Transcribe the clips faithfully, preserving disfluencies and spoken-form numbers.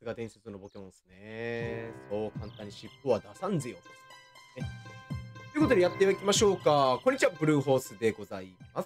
が伝説のポケモンですね。そう簡単に尻尾は出さんぜよと。ね。ということでやっていきましょうか。こんにちは、ブルーホースでございます。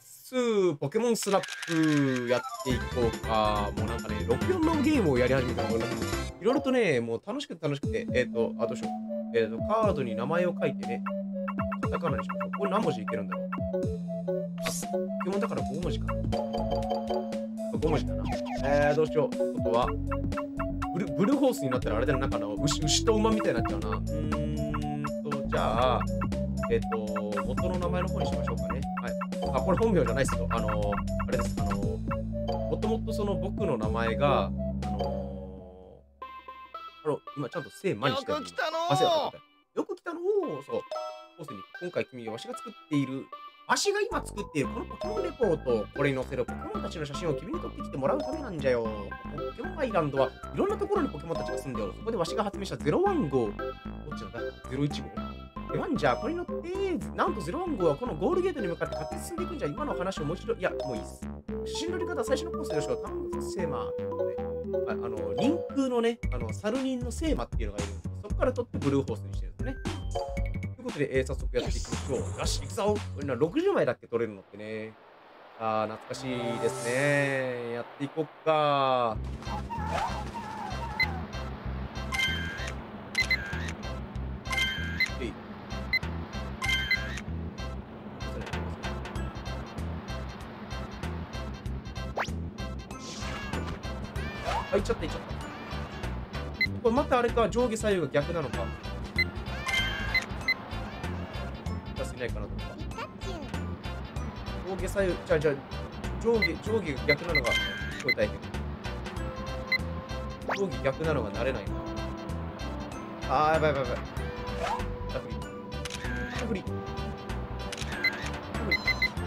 ポケモンスナップやっていこうか。もうなんかね、ろくよんのゲームをやり始めたら、いろいろとね、もう楽しくて楽しくて、えっ、ー、と、あ、どうしよう。えっ、ー、と、カードに名前を書いてね、カタカナにしましょう。これ何文字いけるんだろう。あ、ポケモンだからごもじかな。ごもじかな。えー、どうしよう。ってことは、ブルブルーホースになったらあれだね、なんかの牛牛と馬みたいになっちゃうな。うーんと、じゃあ、えっ、ー、と、元の名前の方にしましょうかね。はい。あ、これ本名じゃないですよ。あの、あれです。あの、もともとその僕の名前が、あのあの、今ちゃんと姓マにしてる。 よく来たのー。 あ、せやった。よく来たのー。そう。ホースに今回君はわしが作っている、わしが今作っているこのポケモンレポート、これに載せるポケモンたちの写真を君に撮ってきてもらうためなんじゃよ。ポケモンアイランドはいろんなところにポケモンたちが住んでおる。そこでわしが発明したゼロワン号。どっちなんだ ?ゼロいち 号でワンじゃ、これに乗って、なんとゼロワン号はこのゴールゲートに向かって勝手に進んでいくんじゃ。今の話をもう一度、いや、もういいっす。写真撮り方、最初のコースでよろしく。頼むぞ、セーマー。ということで、ああの、リンクのね、あの、サル人のセーマっていうのがいるんです。そこから撮ってブルーホースにしてるんですね。ということで、えー、早速やっていきましょう。よし、行くぞ。これな、ろくじゅうまいだっけ取れるのってね。あー、懐かしいですね。やっていこっか。えい。あ、いっちゃった、いっちゃった。これまたあれか、上下左右が逆なのか。いないかなと思った。上下左右、じゃあじゃあ上下、上下が逆なのがすごい大変。上下逆なのが慣れないな。あー、やばいやばいやばい。バタフリ。バタフリ。バタフリ。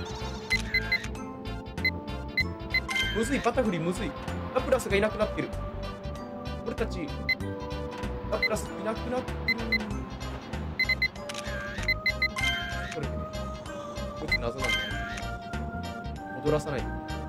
むずい、バタフリむずい。ラプラスがいなくなってる。俺たち、ラプラスいなくなってる。これね、こいつ謎なんだよ。踊らさないと。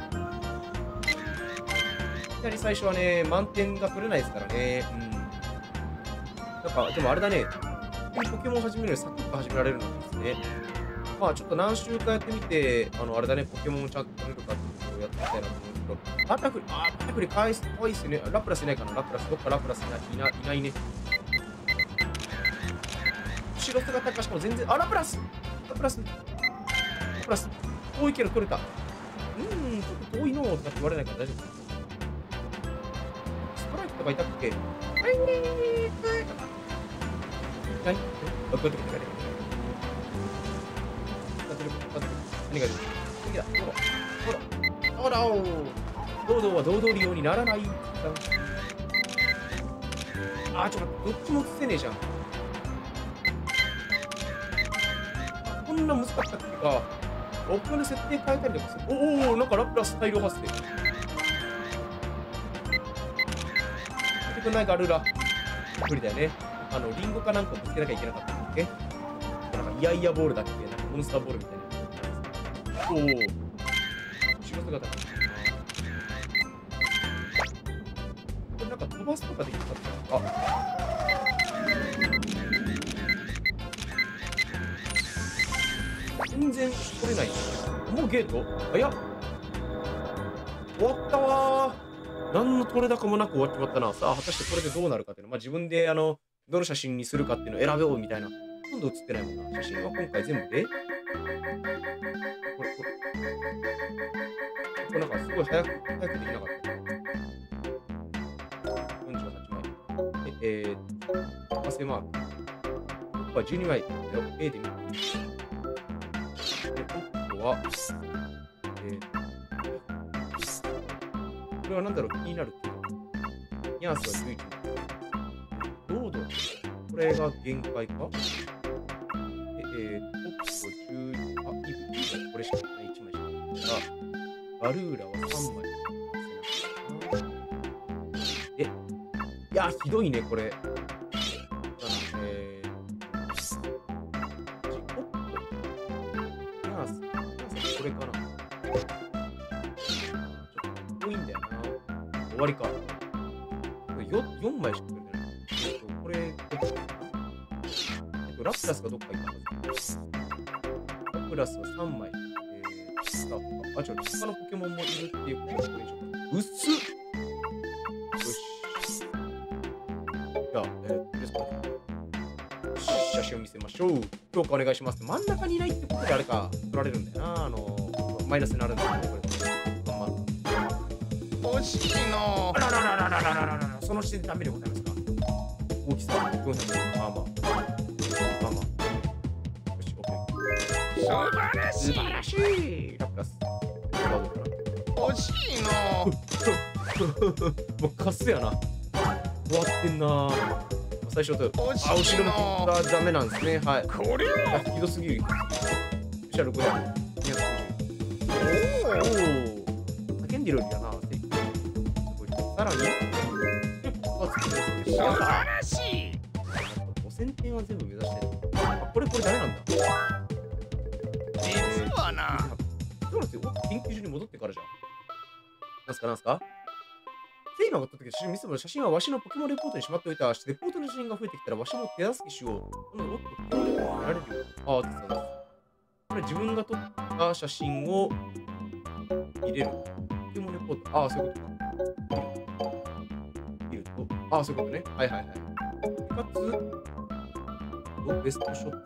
いきなり最初はね、満点が取れないですからね。うん。なんか、でもあれだね。ポケモン始めるのにサクッと始められるのがいいですね。まあちょっと何週かやってみて、あの、あれだね、ポケモンをちゃんと取れるかっていうことをやってみたいなと思うんですけど、バタフリ、あー、バタフリかわいいっすよね。ラプラスいないかな、ラプラス。どっかラプラスいない、いないいないね。後ろ姿かしかも全然、あ、ラプラスラプラスラプラス遠いけど取れた。うーん、ちょっと遠いのとかって言われないから大丈夫。ストライクとかいたっけ？はいねーはいはい。あ、こうやってこうやってこうやって。何が出る？次だ。どうだ？どうだ？どうだ？堂々は堂々利用にならない。あー、ちょっと待って、どっちも映せねえじゃん。こんな難かったっけか。オープンで設定変えたりとかする。おお、なんかラプラス大量発生。出てくんないか、ルーラ。無理だよね。あの、リンゴかなんかぶつけなきゃいけなかったんだっけ。なんかイヤイヤボールだっけ、なんかモンスターボールみたいな。おお。後ろ姿か。これなんか飛ばすとかできなかったのか。全然取れない。もうゲート早っ。終わったわー。何の取れ高もなく終わっちまったな。さあ、果たしてこれでどうなるかっていうの。まあ、自分で、あの、どの写真にするかっていうのを選べようみたいな。ほとんど写ってないもんな。写真は今回全部で。これ、これ。これなんかすごい早く、早くできなかった。よんじゅうはちまい。え、えー、達成マーク。ここはじゅうにまい。A で見ていい。は、えー、これは何だろう、気になるけど、ニャースはじゅういちまい。ロード、これが限界か。えー、トップをじゅう、あ、いいこれしかない、いちまいしかないから、バルーラはさんまい。え、いや、ひどいね、これ。えー、ジコット、ニャース。これかな。ちょっと遠いんだよな。終わりか。よい。 よんまいしかくれてない。えっと、これ、どこかな。えっと、ラプラスがどっかいたはず。ラプラスはさんまい。えー、スタートか。あ、ちょ、他のポケモンもいるっていうことで、これ以上。うっす。よし。じゃあ、えー、ですかね。写真を見せましょう。評価お願いします。真ん中にいないってことであれか、取られるんだよな。あの、マイナスになるんだよね、これ。 惜しいの。 あららららららららら、その視点でダメでございますか。大きさよんひゃく、まあまあ。まあまあ。よし、オッケー。 素晴らしい。 素晴らしい。ラプラス。 惜しいの。 もうカスやな。終わってんな。最初と。 惜しいあ、後ろのキックがダメなんですね。はい。 これはひどすぎる。スペシャルごひゃく。にひゃくおお。 叫んでるよりやな。さらに、 素晴らしい。 ごせんてんは全部目指してる。あ、これこれダメなんだ。 実はな。 そうなんですよ。研究所に戻ってからじゃん。なんすかなんすか。セイマが撮った時写真見せてもらう写真はわしのポケモンレポートにしまっておいた。レポートの写真が増えてきたらわしも手助けしよう。なんだ、おっと、ポケモンレポートになれるよ。ああ、ですそうです。これ自分が撮った写真を入れる。ポケモンレポート。ああ、そういうことか。ああ、そういうことね。はいはいはい。かつ、ベストショット。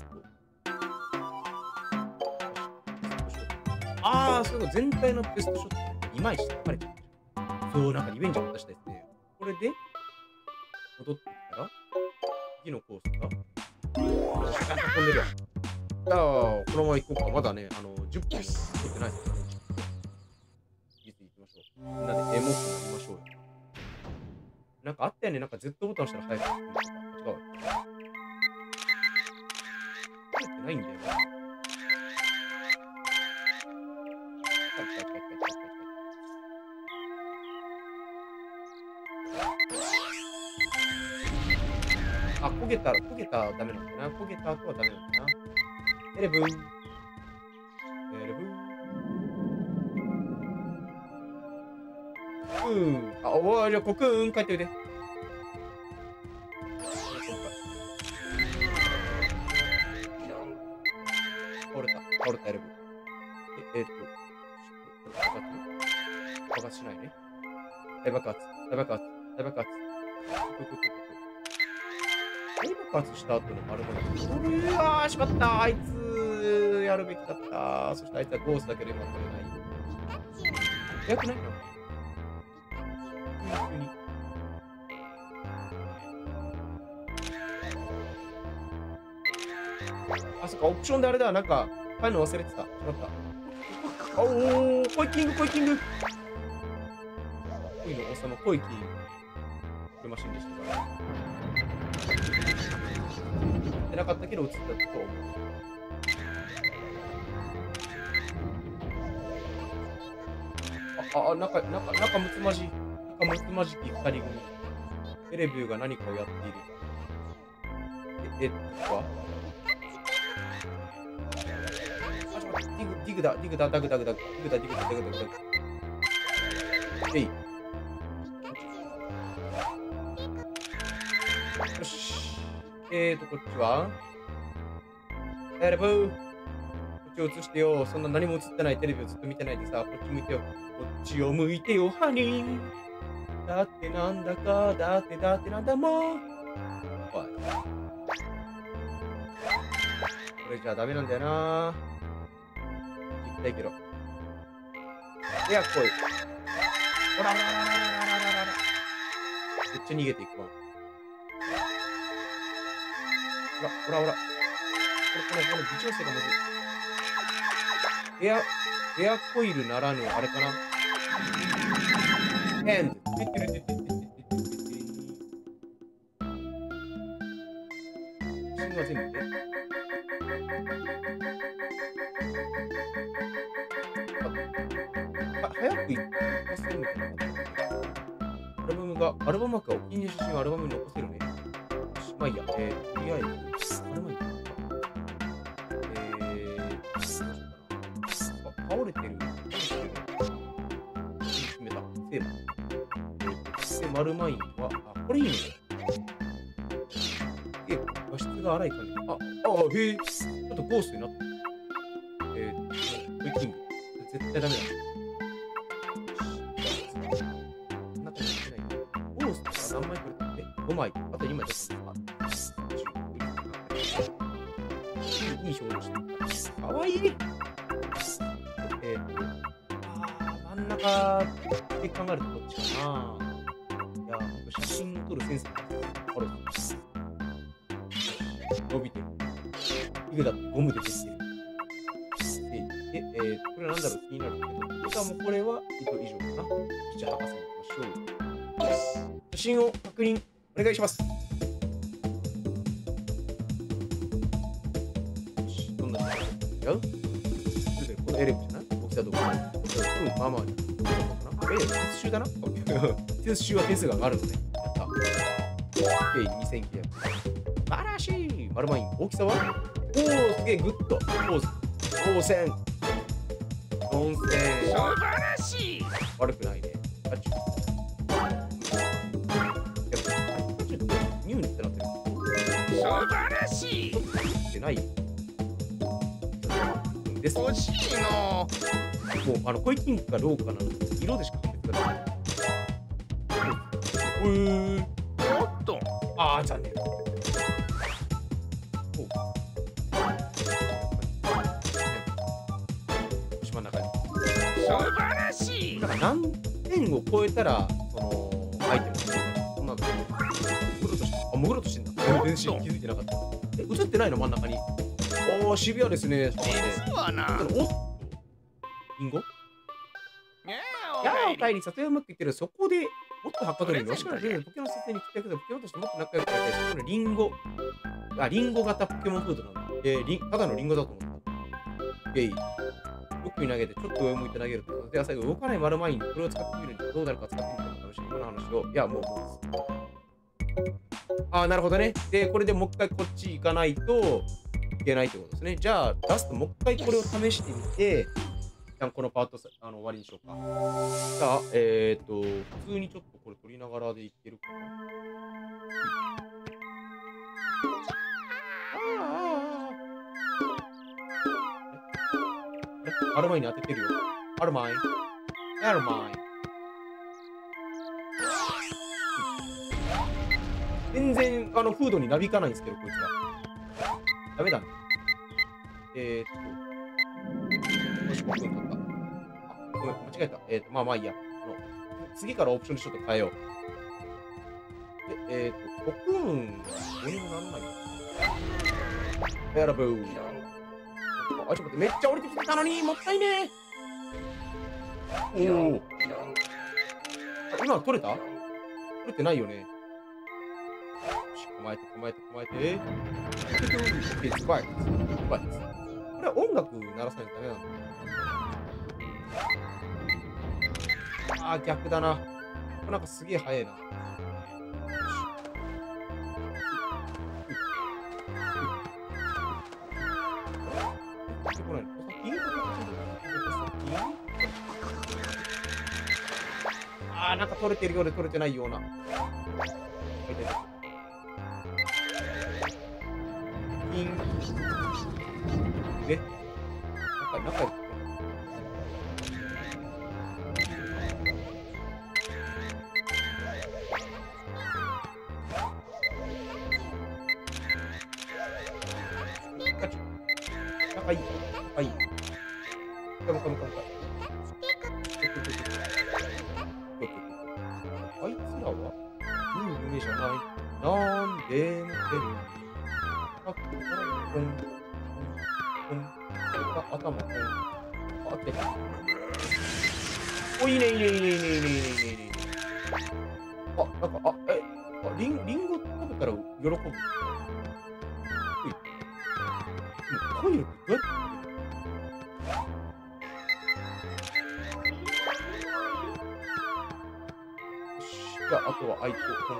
ああ、そういうの全体のベストショットにまいして書かれてる。そう、なんかリベンジを果たしたですね。これで、戻ってきたら、次のコースが、運んでるやん。じゃあ、このまま行こうか。まだね、あの、じゅっぷん取ってないですからね。次々行きましょう。みんなでエモくなりましょうよ。なんかあったよね。なんか Z ボタン押したら早く進むとか。違う。入ってないんだよな。あ、焦げたら、焦げたらダメなんだな。焦げた後はダメなんだな。エレブー。エレブー。うん。あ、おわ、じゃあ、コクーン帰っておいで。倒れた。倒れたエレブー。え、えっと。爆発しないね。大爆発。大爆発。大爆発。大爆発した後の丸がうわー、しまった。あいつ、やるべきだった。そしてあいつはゴースだけど今取れない。早くないの？急に。あ、そっか、オプションであれだ。なんか、入るの忘れてた。しまった。おー、コイキング、コイキング。コイの王様、コイキング。これマシンでしたから。ってなかったけど、映ったと思う。あ、あ、中、中、中むつまじい。中むつまじき二人組。エレビューが何かをやっている。え、えっとはディグ、ディグだ、ディグだ、ダグダグダグ、ディグだ、ディグだ、ダグダグダグ。えい。よし。えーと、こっちはエレブー。こっちを映してよ。そんな何も映ってないテレビをずっと見てないでさ、こっち向いてよ。こっちを向いてよ、ハニー。だってなんだか、だってだってなんだもん。おい。これじゃダメなんだよな。行きたいけど。いや、来い。ほらららららららららら。めっちゃ逃げていくわ。ほら、ほらほら。これ、これ、これ、微調整がむずい。エア、エアコイルならぬ、あれかな。エンド。てってるてってるてってるてってる。写真が全部ね。あ、早く行かせるみたいな。アルバムが、アルバム枠がお気に入りの写真をアルバムに残せるね。まあいいや、えー、とりあえず、あれもいいかな。えー、どうしようかな。あ、倒れてる。倒れてる。決めた。セーマ。えーと、セー丸マインは、あ、これいいね。え、画質が荒い感じ。あ、あ、へえ、ちょっとゴーストになってる。えー、これキング。絶対ダメだ。そんな感じしない。ゴーストが何枚くれたのえ、ごまい。あとにまい出したのか。いい表情してる。かわいい。えーと、あー、真ん中で考えるとどっちかな。いや、ほんと写真撮るセンスがある。伸びてる。ヒゲだってゴムでできてる。で、えー、これなんだろう気になるけど、しかもこれは以上かな。じゃあ、博士に行きましょう。写真を確認お願いします。どんなの違う？このエレブじゃない？大きさどこかな？うん、まあまあ。え、鉄臭だな？鉄臭は点数が上がるのね。やった。OK、にせんきゅうひゃく。素晴らしい。丸マイン。大きさは？おー、すげえ、グッド。ポーズ。ごせん。よんせん。 素晴らしい。 悪くないね。あっち。ニューってなってる。 素晴らしい。 ってないよ。です。 欲しいの。 もう、あの、コイキングかどうかなの色でしか判別がない。うーん。 おっと。 ああ、残念。島の中に。 素晴らしい。 なんか何点を超えたら、その、アイテムを作るんだよ。そんなの。潜ろうとして、あ、潜ろうとしてんだ。全然気づいてなかった。え、映ってないの真ん中に。おー、シビアですね。 実はな。 おっと。リンゴ？いやー、お帰り、里山うまくいってる。そこで、もっとはっかどりに、おしから出るポケモン撮影に来たけど、ポケモンとしてもっと仲良くなりたい。そこのリンゴ。あ、リンゴ型ポケモンフードなんだ。えー、リンただのリンゴだと思った。ゲイ。奥に投げて、ちょっと上向いて投げると。で、最後、動かない丸マインで、これを使ってみるにどうなるか使ってみるの楽しい。今の話を。いや、もう、もう。あー、なるほどね。で、これでもう一回こっち行かないといけないってことですね。じゃあ、ラストもう一回これを試してみて、一旦このパートさあの終わりにしようか。じゃあ、えっ、ー、と、普通にちょっとこれ撮りながらでいけるかな。あああアルマイに当ててるよ。アルマイアルマイ全然、あの、フードになびかないんですけど、こいつら。ダメだね。えーっと。よし、ごふん経った。あ、ごめん、間違えた。えーっと、まあまあいいや。あの、次からオプションでちょっと変えよう。で、えーっと、ごふん、どうにもなんない。選ぶ。あ、ちょっと待って、めっちゃ降りてきてたのに、もったいねー。おお。今取れた？取れてないよね。構えて、構えて、構えて。スパイス。スパイス。これは音楽鳴らさないとダメなんだ。ああ、逆だな。これなんかすげえ速いな。ああ、なんか取れてるようで取れてないような。ピン。で、中、中に。仲いい。仲いい。カムカムカムカム。あいつらはうん、夢じゃない。なんでも出る。あ、こん、こん、こん、頭、こん。あ、って。お、いいね、いいね、いいね、いいね、いいね、いいね、いいね。あ、なんか、あ、え、あ、リン、リンゴ食べたら喜ぶ。ほい。コイルってどうやってじゃあ、あとは相手をコン。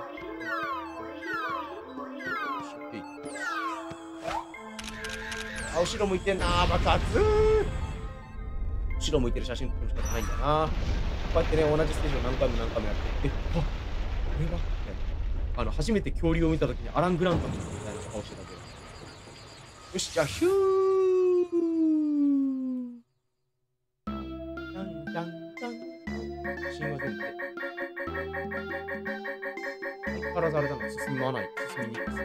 あ、後ろ向いてんなー、爆発ー。後ろ向いてる写真撮るしかないんだな。こうやってね、同じステージを何回も何回もやって。え、あ、 れはあの、初めて恐竜を見たときにアラン・グラントみたいな顔してたけど。よし、じゃあ、ヒューじゃんじゃんじゃん。写真は全部で。相変わらずあれだな、進まない。進みにくいですね。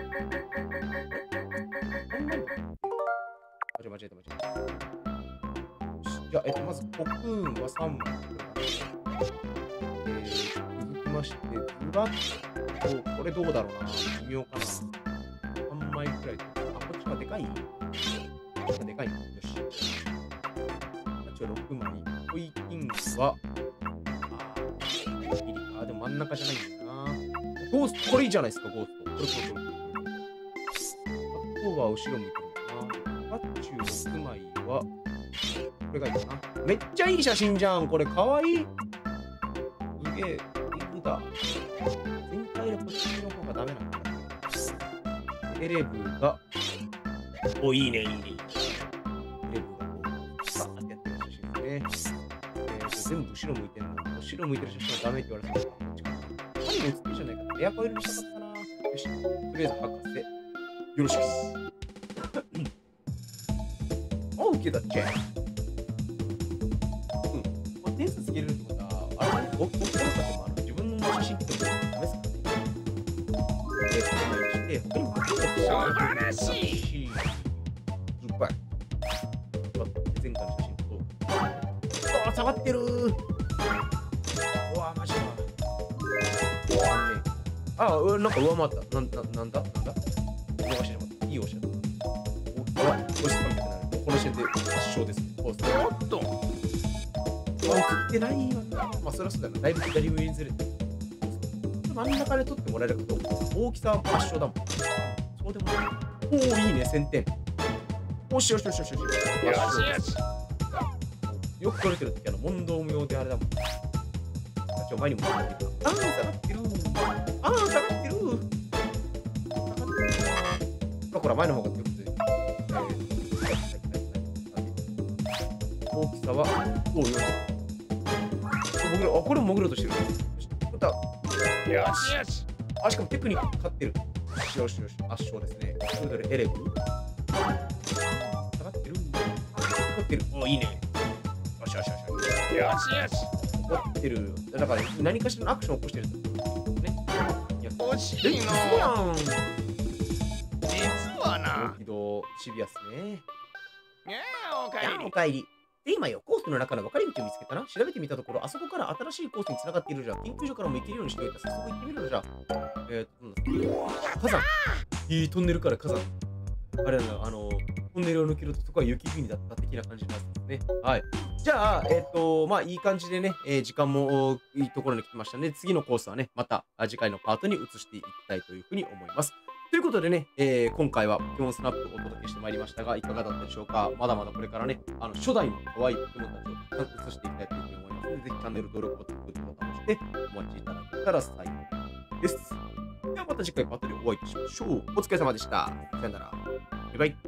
間違え間違えた間違えた。よし、じゃあ、えっと、まず、コクーンはさんまい。えー、続きまして、ずらっと、これどうだろうな。微妙かな。さんまいくらい。あ、こっちがでかいこっちがでかいな。よし。一応ろくまい。ホイキングは、あー、ギリか。でも真ん中じゃないんだよな。ゴースト、これいいじゃないですか、ゴースト。これこれこれこれ。あとは後ろ向いてるのかな。パッチューろくまいは、これがいいかな。めっちゃいい写真じゃん。これかわいい。すげえ。いいだ。全体でこっちの方がダメなんだ。エレブが、お、いいね、いいね。エレブがこう、さーってやってる写真ですね。えーと、全部後ろ向いてるの。後ろ向いてる写真はダメって言われてた。こっちかな。何も映ってるじゃないかな。エアコイルにしたかったな。よし。とりあえず博士。よろしくです。オーケーだっちゃ。うん。これ点数つけれるってことは、あれ僕、僕からかでもあの自分の写真ってもダメですかね。えー、このようにして、他にも書ける素晴らしい。 すっばい。前回の写真と。ああ、下がってるー。うわ、マジか。ああ、なんか上回った。なんだ、なんだ、なんだ。逃してしまった。いいおっしゃった。お、あ、押しつかみたくなる。この時点で圧勝ですね。こうする。 おっと。 あ、送ってないわな。まあ、そりゃそうだよな。だいぶ左上にずれてる。真ん中で取ってもらえるかどうか。大きさは圧勝だもん。そうでもない。おお、いいね、せんてん。よしよしよしよしよし。 よしよし。 よく取れてる時、あの、問答無用であれだもん。ちょ、前にも下がってる。あー、下がってる。あー、下がってる。下がってるな。ほら、前の方がよくて。えー、はいはいはいはい。大きさは、おお、よし。潜る、あ、これも潜ろうとしてる。よし、また。 よしよし。 あ、しかもテクニック勝ってる。よしよしよし、圧勝ですね。それぞれエレブ。下がってる。下がってる。お、いいね。よしよしよし。 よしよし。 怒ってる。だから、何かしらのアクションを起こしてる。ね。いや、 惜しいの。 そうやん。 実はな。 起動シビアスね。 いやあ、おかえりやあ、お。かえり。で、今よ、コースの中の分かれ道を見つけたな。調べてみたところ、あそこから新しいコースに繋がっているじゃん。研究所からも行けるようにしておいた。早速行ってみるのじゃ。えーと、火山。いいトンネルから火山。あれだな、あの、トンネルを抜けるとそこは雪国だった的な感じなんですね。はい。じゃあ、えっ、と、まあ、いい感じでね、えー時間もいいところに来てましたね。次のコースはね、またあ次回のパートに移していきたいというふうに思います。ということでね、えー今回はポケモンスナップをお届けしてまいりましたが、いかがだったでしょうか。まだまだこれからね、あの初代の可愛いポケモンたちをたくさん移していきたいというふうに思いますので、ぜひチャンネル登録ボタン、グッドボタンを押してお待ちいただけたら幸いです。ではまた次回パートでお会いいたしましょう。お疲れ様でした。さよなら。バイバイ。